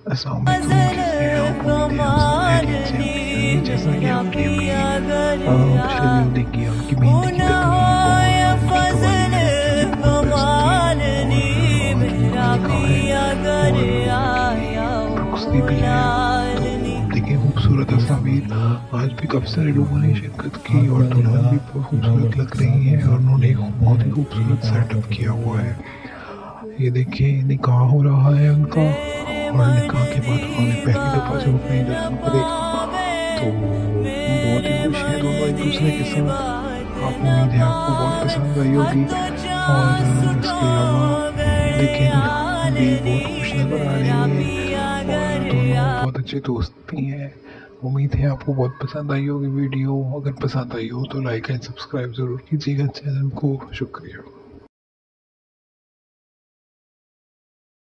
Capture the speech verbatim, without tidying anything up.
अस्सलाम वालेकुम, कैसे हैं आप? उम्मीद है आप सब खैरियत से होंगे। जैसा कि आपने अपनी पिछले वीडियो देखी है, उनकी मेहंदी की तकरीब और उनकी कवाली मुझे बहुत पसंद थी और उनका निकाह है और उनकी रुखसती भी है। तो देखिए खूबसूरत तस्वीर, आज भी काफ़ी सारे लोगों ने शिरकत की और दुल्हन भी बहुत खूबसूरत लग रही है और उन्होंने एक बहुत ही खूबसूरत सेटअप किया हुआ है। ये देखिए निकाह हो रहा है उनका और निकाह के बाद उन्होंने पहली दफ़ा जब अपनी दुल्हन को देखा तो बहुत ही खुश हैं दोनों एक दूसरे के साथ। आप उम्मीद है आपको बहुत पसंद आई होगी। और इसके अलावा देखिए दुल्हन भी बहुत खुश नज़र आ रही है और दोनों बहुत अच्छे दोस्त भी हैं। उम्मीद है आपको बहुत पसंद आई होगी वीडियो। अगर पसंद आई हो तो लाइक एंड सब्सक्राइब ज़रूर कीजिएगा चैनल को। शुक्रिया।